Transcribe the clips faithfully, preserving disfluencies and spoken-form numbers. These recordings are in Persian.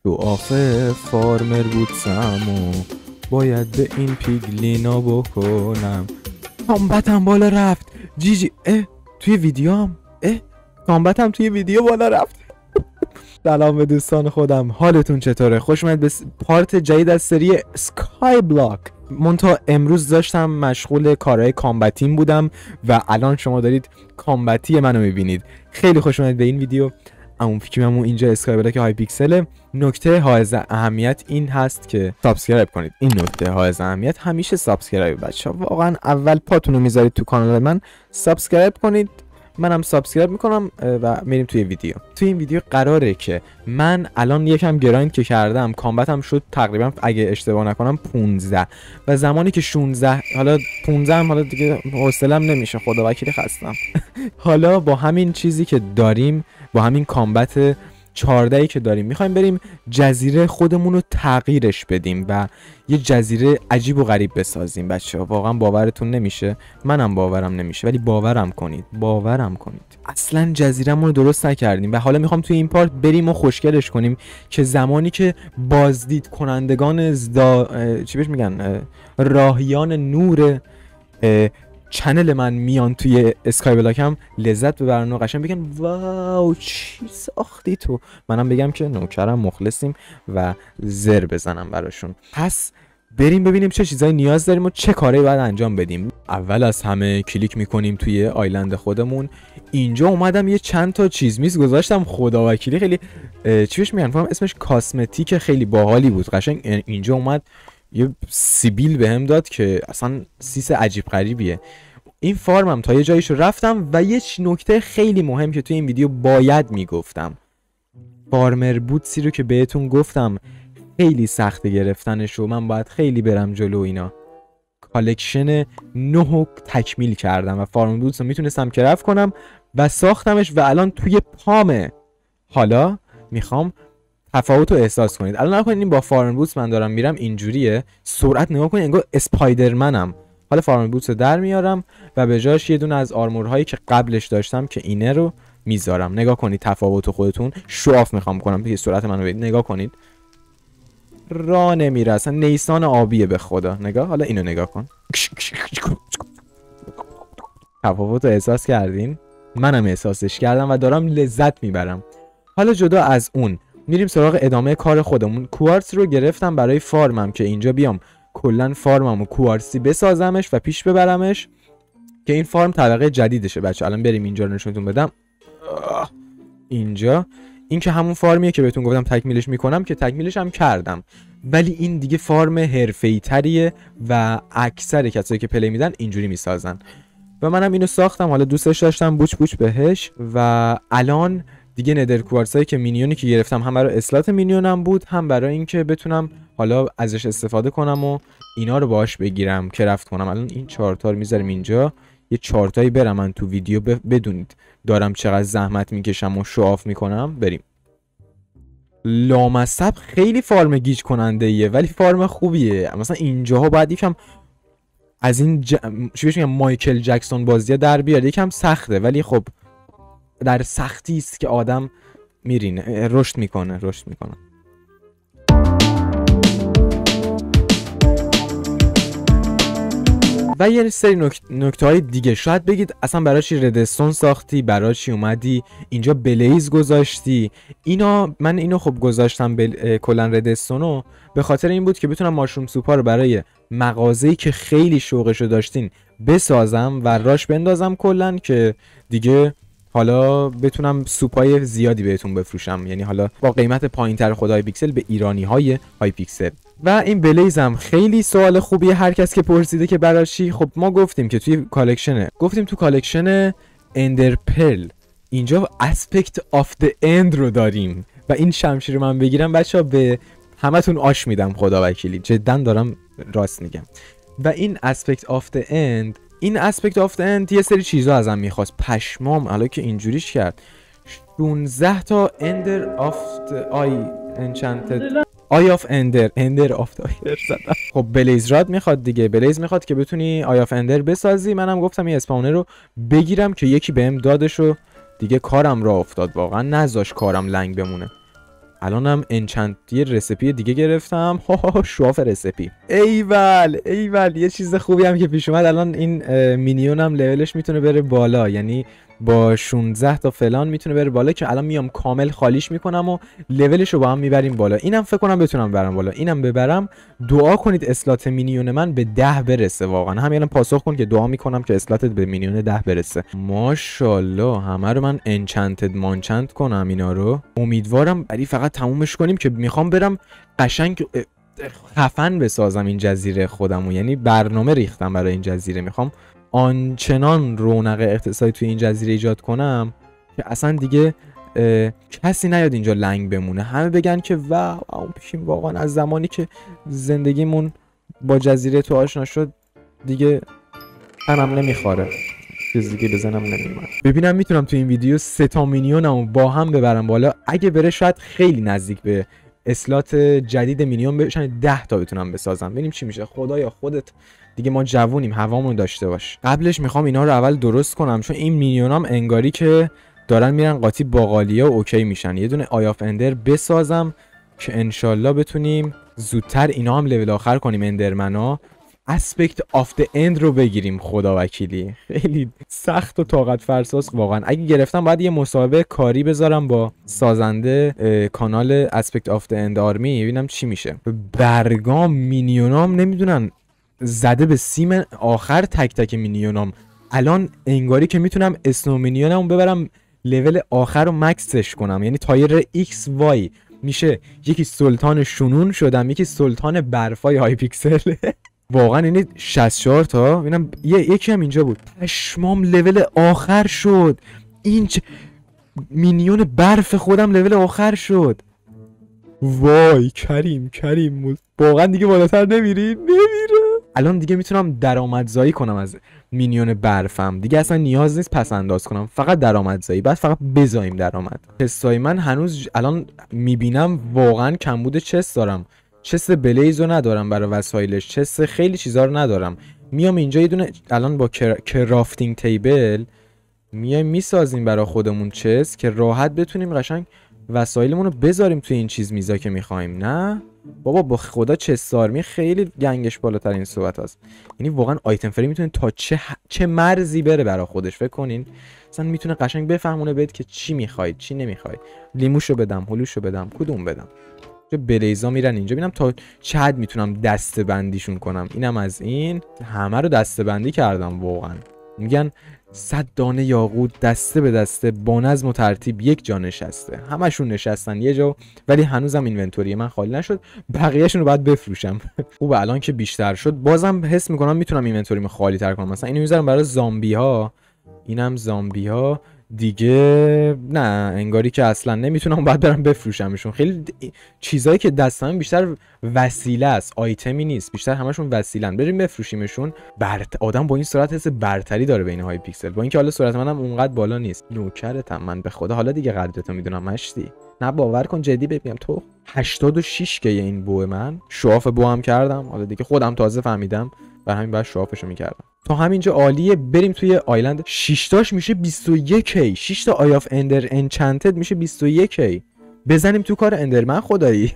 تو آفه فارمر بود سمو باید به این پیگلینا بکنم. کامبتم بالا رفت جی جی. اه توی ویدیو هم اه کامبتم توی ویدیو بالا رفت. سلام به دوستان خودم، حالتون چطوره؟ خوش اومد به پارت جدید از سری سکای بلاک. منتها امروز داشتم مشغول کارهای کامبتیم بودم و الان شما دارید کامبتی منو میبینید. خیلی خوش اومد به این ویدیو. اون فیکممون اینجا اسکای بلاک های پیکسل. نکته حائز اهمیت این هست که سابسکرایب کنید. این نکته حائز اهمیت همیشه سابسکرایب بچه‌ها. واقعا اول پاتون رو میذارید تو کانال من، سابسکرایب کنید. منم سابسکرایب میکنم و میریم توی ویدیو. توی این ویدیو قراره که من الان یکم گرایند که کردم، کامبتم شد تقریبا اگه اشتباه نکنم پونزده و زمانی که شانزده، حالا پونزده هم حالا دیگه حوصله‌ام نمیشه، خدا وکیلی خستم. حالا با همین چیزی که داریم، با همین کامبت چهارده که داریم، میخوایم بریم جزیره خودمون رو تغییرش بدیم و یه جزیره عجیب و غریب بسازیم بچه‌ها. واقعا باورتون نمیشه، منم باورم نمیشه، ولی باورم کنید، باورم کنید. اصلا جزیره‌مون رو درست نکردیم و حالا میخوام توی این پارت بریم و خوشگلش کنیم که زمانی که بازدید کنندگان زدا... چی بهش میگن، راهیان نور چنل من میان توی اسکای بلاک هم لذت ببرن و قشنگ بگن واو چی ساختی تو، منم بگم که نوکرم، مخلصیم و زر بزنم براشون. پس بریم ببینیم چه چیزایی نیاز داریم و چه کاری باید انجام بدیم. اول از همه کلیک میکنیم توی آیلند خودمون. اینجا اومدم یه چند تا چیز میز گذاشتم، خدا وکیلی خیلی چی بهش میگن، فهم اسمش کاسمتیک، خیلی باحالی بود. قشنگ اینجا اومد یه سیبیل بهم داد که اصلا سیس عجیب غریبیه. این فارمم تا یه جاییشو رفتم و یه نکته خیلی مهم که توی این ویدیو باید میگفتم، فارمر بوتسی رو که بهتون گفتم خیلی سخت گرفتنش و من باید خیلی برم جلو. اینا کالکشن نه تکمیل کردم و فارمر بوتس رو میتونستم کرفت کنم و ساختمش و الان توی پامه. حالا میخوام تفاوت رو احساس کنید. الان نکنید این با فارمر بوتس من دارم میرم اینجوریه، سرعت نگاه کنید انگار اسپایدرمنم. حالا فارمر بوتس رو در میارم و به جاش یه دونه از آرمورهایی که قبلش داشتم که اینه رو میذارم. نگاه کنید تفاوت خودتون، شواف میخوام کنم دیگه، سرعت منو بدید. نگاه کنید راه نمیره، اصلا نیسان آبیه به خدا. نگاه، حالا اینو نگاه کن. تفاوت رو احساس کردین؟ منم احساسش کردم و دارم لذت میبرم. حالا جدا از اون میریم سراغ ادامه کار خودمون. کوارتز رو گرفتم برای فارمم که اینجا بیام کلا فارممو کوارتزی بسازمش و پیش ببرمش که این فارم طبقه جدیدشه بچه. الان بریم اینجا رو نشونتون بدم. اینجا این که همون فارمیه که بهتون گفتم تکمیلش میکنم، که تکمیلش هم کردم، ولی این دیگه فارم حرفه‌ای تریه و اکثر کسایی که پلی میدن اینجوری میسازن و منم اینو ساختم. حالا دوستش داشتم بوچ بوچ بهش و الان دیگه ندر کوارتزایی که مینیونی که گرفتم هم برای اصلاح مینیونم بود، هم برای اینکه بتونم حالا ازش استفاده کنم و اینا رو باهاش بگیرم کرفت کنم. الان این چهار تا رو میذاریم اینجا، یه چهار تایی برم من تو ویدیو بدونید دارم چقدر زحمت میکشم و شواف میکنم. بریم. لامصب خیلی فارم گیج کننده ایه ولی فارم خوبیه. مثلا اینجاها باید یکم از این ج... چی بهش میگم، مایکل جکسون بازیه در بیاد. یکم سخته ولی خب در سختی است که آدم میرینه، رشد میکنه رشد میکنه و یه سری نکت... نکته های دیگه. شاید بگید اصلا برای چی ردستون ساختی، برای چی اومدی اینجا بلیز گذاشتی. اینا من اینو خب گذاشتم بل... کلا ردستونو به خاطر این بود که بتونم ماشروم سوپا رو برای مغازه‌ای که خیلی شوقشو داشتین بسازم و راش بندازم کلا، که دیگه حالا بتونم سوپای زیادی بهتون بفروشم، یعنی حالا با قیمت پایینتر خدای پیکسل به ایرانی های های پیکسل. و این بلیزم خیلی سوال خوبیه هر کس که پرسیده که برای چی. خب ما گفتیم که توی کالکشنه، گفتیم تو کالکشن اندر پرل اینجا اسپکت آف د اند رو داریم و این شمشیر رو من بگیرم بچه‌ها به همتون آش میدم، خدا وکیلی جدا دارم راست میگم. و این اسپکت آف د اند این اسپکت آف د اند یه سری چیزا ازم میخواست، پشمام الان که اینجوریش کرد. شانزده تا اندر آف د آی انچنتد آی آف اندر اندر آف د آی زدم. خب بلیز راد میخواد دیگه، بلیز میخواد که بتونی آی آف اندر بسازی. منم گفتم این اسپاونر رو بگیرم که یکی بهم دادش و دیگه کارم را افتاد، واقعا نذاش کارم لنگ بمونه. الانم انچنتی رسیپی دیگه گرفتم. ها شواف رسیپی. ایول ایول یه چیز خوبی هم که پیش اومد، الان این مینیونم لولش میتونه بره بالا، یعنی با شانزده تا فلان میتونه بره بالا که الان میام کامل خالیش میکنم و لولش رو با هم میبریم بالا. اینم فکر کنم بتونم برم بالا. اینم ببرم. دعا کنید اسلات مینیون من به ده برسه. واقعا همین الان پاسخ کن که دعا میکنم که اسلاتت به مینیون ده برسه. ماشاءالله همه رو من انچنتد مانچنت کنم اینا رو. امیدوارم ولی فقط تمومش کنیم که میخوام برم قشنگ خفن بسازم این جزیره خودمو، یعنی برنامه ریختم برای این جزیره. میخوام آنچنان رونق اقتصادی توی این جزیره ایجاد کنم که اصلا دیگه کسی نیاد اینجا لنگ بمونه، همه بگن که واو اون پیشیم. واقعا از زمانی که زندگیمون با جزیره تو آشنا شد دیگه تنم نمیخوره، چیزی که بزنم نمیومد. ببینم میتونم تو این ویدیو سه تا مینیونمو با هم ببرم بالا. اگه بره شاید خیلی نزدیک به اسلات جدید مینیون بشن، ده تا بتونم بسازم. ببینیم چی میشه. خدایا خودت دیگه، ما جوونیم، هوامون داشته باش. قبلش میخوام اینا رو اول درست کنم، چون این مینیونام انگاری که دارن میرن قاطی باقالیا و اوکی میشن. یه دونه آی آف اندر بسازم که انشالله بتونیم زودتر اینا هم لول آخر کنیم. اندرمنا اسپکت آف د اند رو بگیریم. خدا وکیلی خیلی سخت و طاقت فرساست واقعا. اگه گرفتم باید یه مسابقه کاری بذارم با سازنده کانال اسپکت آف د اند آرمی، ببینم چی میشه. برگام مینیونام نمیدونن زده به سیم آخر. تک تک مینیونام الان انگاری که میتونم اسنو مینیونم ببرم لول آخر رو مکسش کنم، یعنی تایر ایکس وای میشه. یکی سلطان شنون شدم، یکی سلطان برفای های پیکسل. واقعا اینه شصت و چهار تا. ببینم یه یکی هم اینجا بود. پشمام لول آخر شد. این چه مینیون برف خودم لول آخر شد. وای کریم کریم واقعا دیگه بالاتر نمیری. نمیره. الان دیگه میتونم درآمدزایی کنم از مینیون برفم. دیگه اصلا نیاز نیست پس انداز کنم، فقط درآمدزایی. بس فقط بزاییم درآمد. حسای من هنوز الان میبینم واقعا کمبود چست دارم. چست بلیزو ندارم برای وسایلش، چست خیلی چیزا رو ندارم. میام اینجا یه دونه الان با کرافتینگ تیبل میایم میسازیم برای خودمون چست که راحت بتونیم قشنگ وسایلمون رو بذاریم توی این چیز میزا که میخوایم. نه بابا با خدا چست آرمی خیلی گنگش بالاتر این صحبت هست. یعنی واقعا آیتم فری میتونه تا چه چه مرزی بره برای خودش. فکر کنین مثلا میتونه قشنگ بفهمونه بهت که چی میخواید چی نمیخواید. لیموشو بدم، هلوشو بدم، کدوم بدم. بلیزا میرن اینجا. ببینم تا چه حد میتونم دسته بندیشون کنم. اینم از این. همه رو دسته بندی کردم واقعا. میگن صد دانه یاقوت دسته به دسته با نظم و ترتیب یک جا نشسته. همشون نشستن یه جا، ولی هنوزم اینونتوری من خالی نشد. بقیه‌شون رو باید بفروشم. خوب الان که بیشتر شد بازم حس میکنم میتونم اینونتوریمو خالی تر کنم. مثلا اینو میذارم برای زامبی ها. اینم زامبی ها دیگه. نه انگاری که اصلا نمیتونم، باید برم بفروشمشون. خیلی چیزایی که دستم بیشتر وسیله است، آیتمی نیست، بیشتر همشون وسیلن. بریم بفروشیمشون. برت آدم با این سرعت حس برتری داره بین های پیکسل، با اینکه حالا سرعت منم اونقدر بالا نیست. نوکرتم من به خدا. حالا دیگه قدرتو میدونم مشتی. نه باور کن جدی بگم تو هشتاد و شش که این بو من شواف بو هم کردم. حالا دیگه خودم تازه فهمیدم، برای همین بعد شوافشو میکردم. تا همینجا عالیه. بریم توی آیلند. شش تاش میشه بیست و یک کی. شش تا آی آف اندر انچنتد میشه بیست و یک کی. بزنیم تو کار اندرمن خدایی.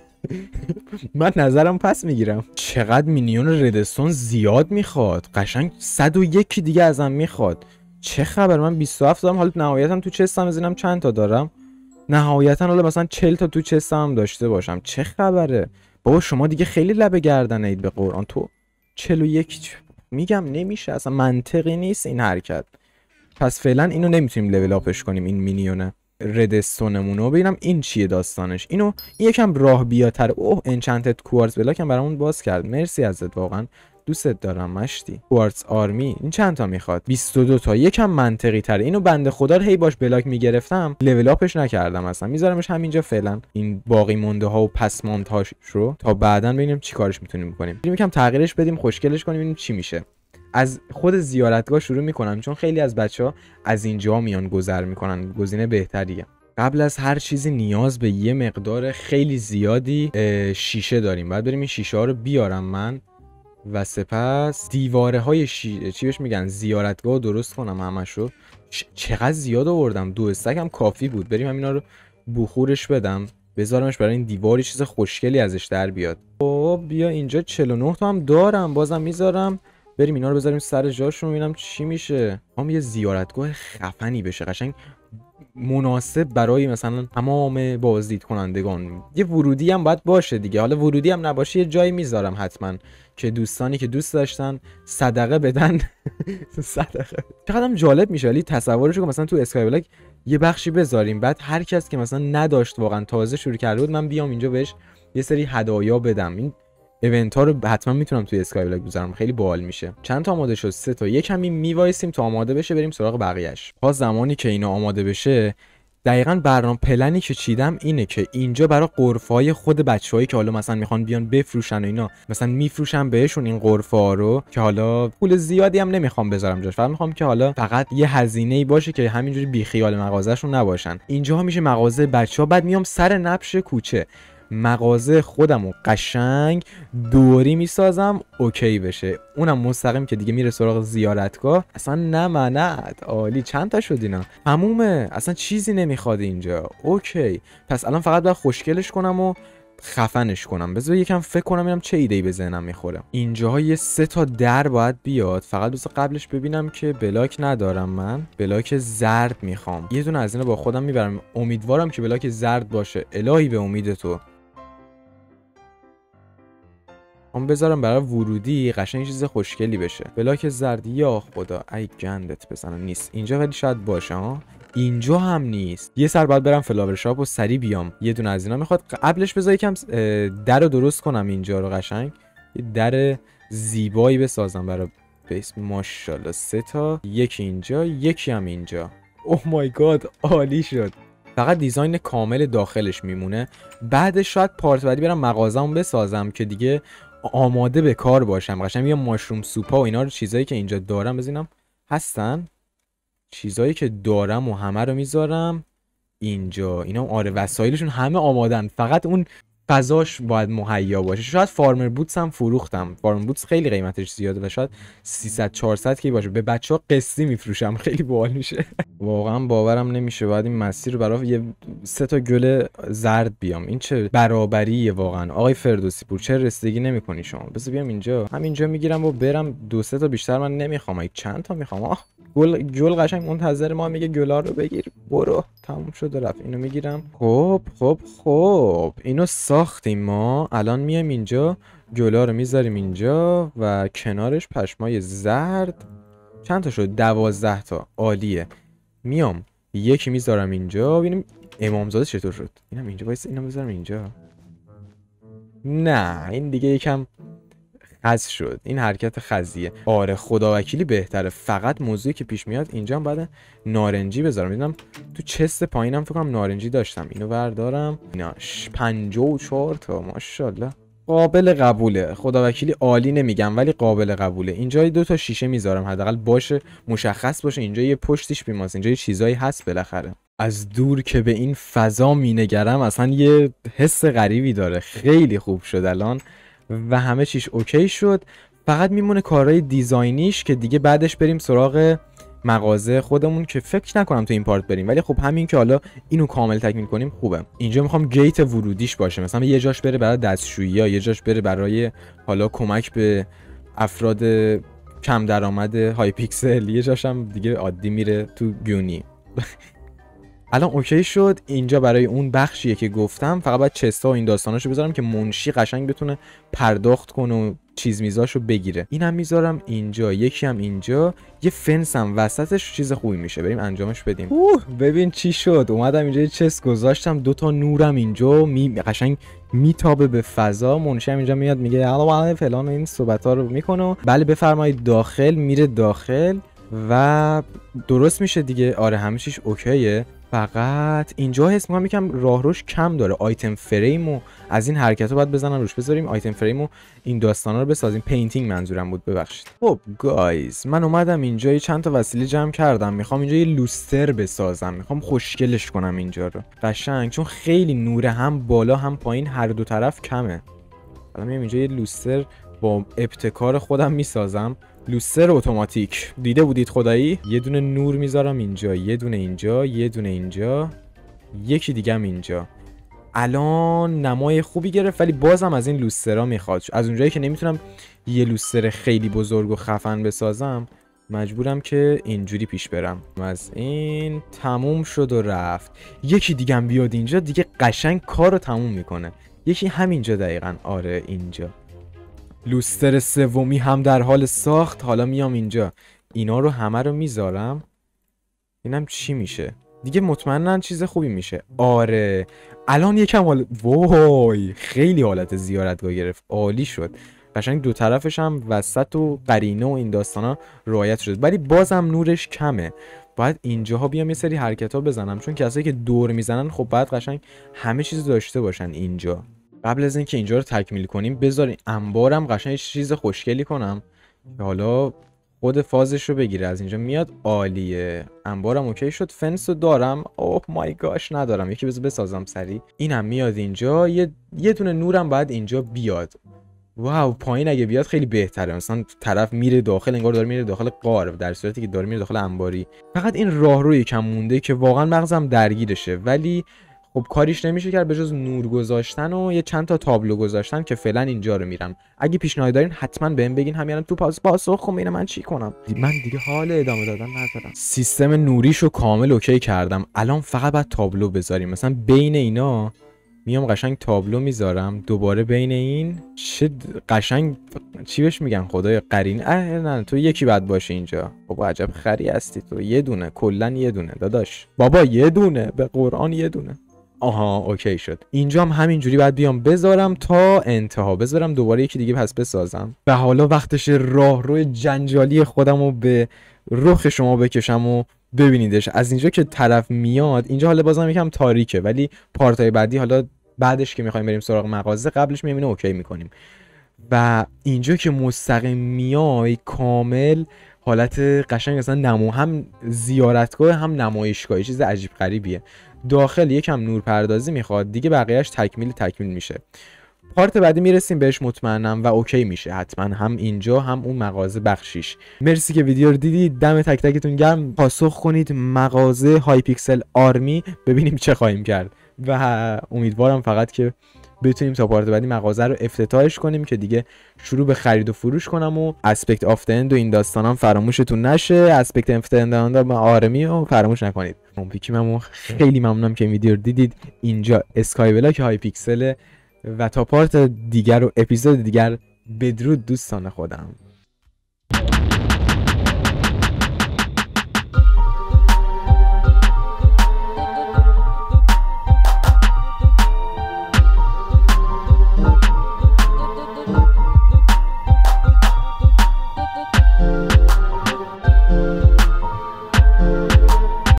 من نظرم پس میگیرم. چقدر مینیون ردستون زیاد میخواد. قشنگ صد و یک دیگه ازم میخواد. چه خبر؟ من بیست و هفت دارم. حالا نهایتا تو چستم بزنم چند تا دارم. نهایتا حالا مثلا چهل تا تو چستم داشته باشم. چه خبره؟ بابا شما دیگه خیلی لبه گردن اید به قرآن. تو چهل و یک میگم نمیشه، اصلا منطقی نیست این حرکت. پس فعلا اینو نمیتونیم لول اپش کنیم. این مینیونه ردستونمونو ببینم این چیه داستانش. اینو این یکم راه بیاتر. اوه انچنتد کوارتز بلاک هم برامون باز کرد. مرسی ازت واقعا دوست دارم مشتی. کوارتز آرمی این چند تا میخواد؟ بیست و دو تا. یکم منطقی تره. اینو بنده خدا رو هی باش بلاک میگرفتم لول اپش نکردم اصلا. میذارمش همینجا فعلا این باقی مونده ها و پس ماندهاش رو تا بعدن ببینیم چی کارش میتونیم بکنیم. بریم یکم تغییرش بدیم، خوشگلش کنیم، ببینیم چی میشه. از خود زیارتگاه شروع میکنم چون خیلی از بچه‌ها از اینجا میان گذر میکنن. گزینه بهتریه. قبل از هر چیزی نیاز به یه مقدار خیلی زیادی شیشه داریم. بعد بریم این شیشه ها رو بیارم من و سپس دیواره های شی... چی بهش میگن زیارتگاه درست کنم همشو. چ... چقدر زیاد آوردم. دو استک هم کافی بود. بریم همینا رو بخورش بدم. بذارمش برای این دیواری چیز خوشگلی ازش در بیاد. خب بیا اینجا چهل و نه تا هم دارم، بازم میذارم. بریم اینا رو بذاریم سر جاشون ببینم چی میشه. هم یه زیارتگاه خفنی بشه، قشنگ مناسب برای مثلا تمام بازدید کنندگان. یه ورودی هم باید باشه دیگه. حالا ورودی هم نباشه یه جایی میذارم حتما که دوستانی که دوست داشتن صدقه بدن. صدقه چقدر جالب میشه. ولی تصورش کن مثلا تو اسکای بلاک یه بخشی بذاریم، بعد هر کس که مثلا نداشت واقعا تازه شروع کرده بود، من بیام اینجا بهش یه سری هدایا بدم. این ایونت ها رو حتما میتونم توی اسکای بلاک بذارم، خیلی باحال میشه. چند تا آماده شد؟ سه تا. یه کمی میوایسیم تا آماده بشه بریم سراغ بقیه‌اش. تا زمانی که اینا آماده بشه، دقیقاً برنامه پلنی که چیدم اینه که اینجا برای غرفه‌های خود بچه‌هایی که حالا مثلا میخوان بیان بفروشن و اینا، مثلا میفروشن بهشون این غرفه‌ها رو، که حالا پول زیادی هم نمیخوام بذارم جاش، فقط میخوام که حالا فقط یه هزینه‌ای باشه که همینجوری بیخیال مغازه‌شون نباشن. اینجا میشه مغازه بچه‌ها. بعد میام سر نبش کوچه مغازه خودمو قشنگ دوری میسازم اوکی بشه. اونم مستقیم که دیگه میره سراغ زیارتگاه. اصلا نماند عالی. چند تا شد اینا؟ تمومه، اصلا چیزی نمیخواد اینجا. اوکی، پس الان فقط باید خوشگلش کنم و خفنش کنم. بذار یکم فکر کنم ببینم چه ایده‌ای به ذهنم میخوره. اینجاها یه سه تا در باید بیاد. فقط بذار قبلش ببینم که بلاک ندارم. من بلاک زرد میخوام. یه دونه از اینا با خودم میبرم. امیدوارم که بلاک زرد باشه. الهی به امید تو. هم بذارم برای ورودی قشنگ چیز خوشگلی بشه. بلاک زرد. یا خدا ای گندت بزنم. نیست اینجا، ولی شاید باشه. ها اینجا هم نیست. یه سر باید برم فلاور شاپ و سری بیام. یه دونه از اینا میخواد. قبلش بذار یکم در رو درست کنم اینجا رو قشنگ. یه در زیبایی بسازم برای بیس. ماشاءالله سه تا، یکی اینجا یکی هم اینجا. اوه مای گاد عالی شد. فقط دیزاین کامل داخلش میمونه. بعدش شاید پارت بعدی برم مغازه‌مو بسازم که دیگه آماده به کار باشم. قشنگ یه ماشروم سوپا و اینا رو، چیزایی که اینجا دارم ببینم هستن. چیزایی که دارم و همه رو میذارم اینجا. اینا آره وسایلشون همه آمادن، فقط اون فضاش باید مهیا باشه. شاید فارمر بوتس هم فروختم. فارمر بوتس خیلی قیمتش زیاده و شاید سیصد چهارصد کی باشه. به بچه‌ها قسطی میفروشم، خیلی باحال میشه. واقعا باورم نمیشه باید این مسیر رو برای یه سه تا گل زرد بیام. این چه برابریه واقعا. آقای فردوسی پور چه رسیدگی نمی‌کنی شما؟ بذار بیام اینجا، همینجا میگیرم و برم. دو سه تا بیشتر من نمیخوام. چند تا میخوام؟ آه گل گل قشنگ منتظر ما میگه گلا رو بگیر برو. تموم شد رفت. اینو میگیرم. خب خب خب اینو ساختیم ما. الان میایم اینجا گلا رو میذاریم اینجا و کنارش پشمای زرد. چند تا شد؟ دوازده تا. عالیه. میام یکی میذارم اینجا ببینیم امامزاده چطور شد. اینم اینجا وایس. اینو بذارم اینجا. نه این دیگه یکم خز شد. این حرکت خزیه. آره خداوکیلی بهتره. فقط موضوعی که پیش میاد اینجا هم بعد نارنجی بذارم. میدونم تو چست پایینم فکر کنم نارنجی داشتم. اینو بردارم. اینا پنجاه و چهار تا ماشاءالله. قابل قبوله. خداوکیلی عالی نمیگم ولی قابل قبوله. اینجا دو تا شیشه میذارم حداقل باشه، مشخص باشه اینجا یه پشتیش بیماست. اینجا یه چیزایی هست بالاخره. از دور که به این فضا مینگرم اصلا یه حس غریبی داره. خیلی خوب شد الان و همه چیش اوکی شد. فقط میمونه کارهای دیزاینیش که دیگه بعدش بریم سراغ مغازه خودمون که فکر نکنم تو این پارت بریم، ولی خب همین که حالا اینو کامل تکمیل کنیم خوبه. اینجا میخوام گیت ورودیش باشه، مثلا یه جاش بره برای دستشویی یا یه جاش بره برای حالا کمک به افراد کم درآمد های پیکسل، یه جاش هم دیگه عادی میره تو گونی. الان اوکی شد. اینجا برای اون بخشیه که گفتم، فقط باید چستا و این داستاناشو بذارم که منشی قشنگ بتونه پرداخت کنه و چیز میزاشو بگیره. اینم میذارم اینجا، یکی هم اینجا، یه فنس هم وسطش. چیز خوبی میشه. بریم انجامش بدیم. اوه ببین چی شد. اومدم اینجا یه چست گذاشتم، دو تا نورم اینجا می قشنگ میتابه به فضا. منشی هم اینجا میاد میگه الو فلان و این صحبتا رو میکنه. بله بفرمایید داخل. میره داخل و درست میشه دیگه. آره همه چیش اوکیه. فقط اینجا حس میکنم یکم راهروش کم داره. آیتم فریم و از این حرکت رو باید بزنم روش. بذاریم آیتم فریم و این داستانا رو بسازیم. پینتینگ منظورم بود ببخشید. خب گایز من اومدم اینجا یه چند تا وسیله جمع کردم. میخوام اینجا یه لوستر بسازم. میخوام خوشگلش کنم اینجا رو قشنگ، چون خیلی نوره هم بالا هم پایین هر دو طرف کمه. الان میام اینجا یه لوستر با ابتکار خودم میسازم. لوستر اتوماتیک دیده بودید خدایی. یه دونه نور میذارم اینجا، یه دونه اینجا، یه دونه اینجا، یکی دیگه هم اینجا. الان نمای خوبی گرفت، ولی بازم از این لوسترها میخواد. از اونجایی که نمیتونم یه لوستر خیلی بزرگ و خفن بسازم، مجبورم که اینجوری پیش برم. از این تموم شد و رفت. یکی دیگه هم بیاد اینجا دیگه قشنگ کار رو تموم میکنه. یکی همینجا دقیقاً، آره اینجا. لوستر سومی هم در حال ساخت. حالا میام اینجا اینا رو همه رو میذارم. اینم چی میشه دیگه؟ مطمئناً چیز خوبی میشه. آره الان یکم حال وای خیلی حالت زیارتگاه گرفت، عالی شد. قشنگ دو طرفش هم وسط و قرینه و این داستانا رعایت شد، ولی بازم نورش کمه. باید اینجاها بیام یه سری حرکت‌ها بزنم، چون کسایی که دور میزنن خب باید قشنگ همه چیز داشته باشن اینجا. قبل از اینکه اینجا رو تکمیل کنیم بذارین انبارم قشنگ چیز خوشگلی کنم که حالا خود فازش رو بگیره. از اینجا میاد، عالیه. انبارم اوکی شد. فنس رو دارم. اوه مای گاش ندارم، یکی بذار بسازم سری. اینم میاد اینجا. یه یه دونه نورم باید اینجا بیاد. واو پایین اگه بیاد خیلی بهتره. مثلا طرف میره داخل، انگار داره میره داخل غار، در صورتی که داره میره داخل انباری. فقط این راهرو یکم مونده که واقعا مغزم درگیرشه، ولی خب کاریش نمیشه کرد به جز نور گذاشتن و یه چند تا تابلو گذاشتن که فعلا اینجا رو میرم. اگه پیشنهاد دارین حتما بهم بگین، همین تو پاس پاسخ کنم ببینم من چی کنم. من دیگه حال ادامه دادن ندارم. سیستم نوریشو کامل اوکی کردم. الان فقط باید تابلو بذاریم. مثلا بین اینا میام قشنگ تابلو میذارم، دوباره بین این چه قشنگ چی بهش میگن خدایا، قرین. اه نه تو یکی بعد باشه اینجا. بابا عجب خری هستی تو. یه دونه کلا یه دونه داداش. بابا یه دونه به قرآن یه دونه. آها اوکی شد. اینجا هم همینجوری باید بیام بذارم تا انتها. بذارم دوباره یکی دیگه پس بسازم. و حالا وقتش راهرو جنجالی خودم رو به رخ شما بکشم و ببینیدش. از اینجا که طرف میاد اینجا حالا بازم یکم تاریکه، ولی پارتای بعدی حالا بعدش که میخوایم بریم سراغ مغازه قبلش میام اینو اوکی میکنیم. و اینجا که مستقیم میای کامل حالت قشنگ اصلا نمو، هم زیارتگاه هم نمایشگاه، چیز عجیب غریبیه. داخل یکم نور پردازی میخواد دیگه، بقیهش تکمیل تکمیل میشه. پارت بعدی میرسیم بهش مطمئنم و اوکی میشه حتما، هم اینجا هم اون مغازه بخشیش. مرسی که ویدیو رو دیدید، دم تک تکتون گرم. پاسخ کنید مغازه های پیکسل آرمی ببینیم چه خواهیم کرد و امیدوارم فقط که بتونیم تا پارت بعدی مغازه رو افتتاحش کنیم که دیگه شروع به خرید و فروش کنم و اسپکت آف د اند و این داستانام فراموشتون نشه. اسپکت آف د اند آرمی رو فراموش نکنید. پیکیممو خیلی ممنونم که این ویدیو رو دیدید. اینجا اسکای بلاک های پیکسل و تا پارت دیگر و اپیزود دیگر بدرود دوستان خودم.